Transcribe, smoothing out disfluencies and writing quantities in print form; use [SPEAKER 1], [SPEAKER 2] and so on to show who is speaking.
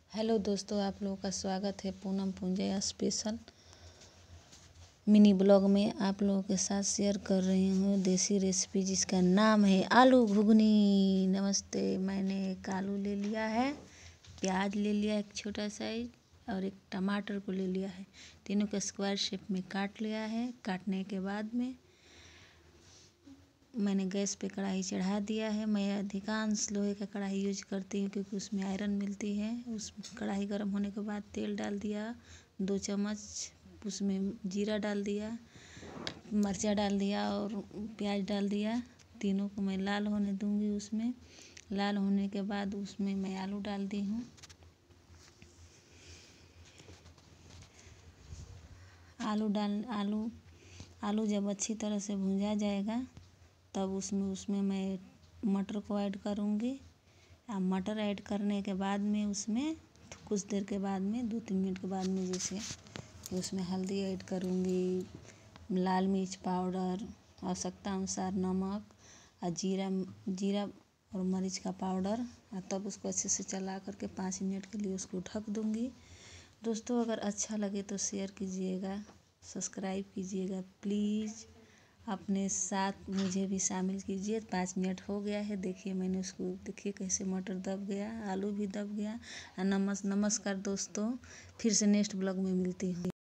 [SPEAKER 1] Hello दोस्तों, आप लोगों का स्वागत है Poonam Punjaya special mini blog में। आप लोगों के साथ शेयर कर रही हूँ देसी रेसिपी जिसका नाम है आलू घुगनी। नमस्ते। मैंने एक आलू ले लिया है, प्याज ले लिया एक छोटा साइज और एक टमाटर को ले लिया है। तीनों को स्क्वायर शेप में काट लिया है। काटने के बाद में मैंने गैस पे कढ़ाई चढ़ा दिया है। मैं अधिकांश लोहे का कढ़ाई यूज करती हूँ क्योंकि उसमें आयरन मिलती है। उस कढ़ाई गर्म होने के बाद तेल डाल दिया 2 चम्मच, उसमें जीरा डाल दिया, मिर्चा डाल दिया और प्याज डाल दिया। तीनों को मैं लाल होने दूंगी। उसमें लाल होने के बाद उसमें मैं आलू डाल दी हूँ। आलू जब अच्छी तरह से भुंजा जाएगा तब उसमें मैं मटर को ऐड करूँगी। और मटर ऐड करने के बाद में उसमें कुछ देर के बाद में 2-3 मिनट के बाद में जैसे उसमें हल्दी ऐड करूँगी, लाल मिर्च पाउडर, आवश्यकता अनुसार नमक और जीरा और मरीच का पाउडर। और तब उसको अच्छे से चला करके 5 मिनट के लिए उसको ढक दूँगी। दोस्तों, अगर अच्छा लगे तो शेयर कीजिएगा, सब्सक्राइब कीजिएगा प्लीज़। अपने साथ मुझे भी शामिल कीजिए। 5 मिनट हो गया है, देखिए मैंने उसको, देखिए कैसे मटर दब गया, आलू भी दब गया। नमस्कार दोस्तों, फिर से नेक्स्ट ब्लॉग में मिलती हूँ।